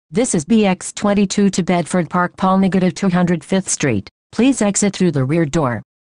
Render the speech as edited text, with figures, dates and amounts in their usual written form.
This is Bx22 to Bedford Park Paul -205th Street. Please exit through the rear door.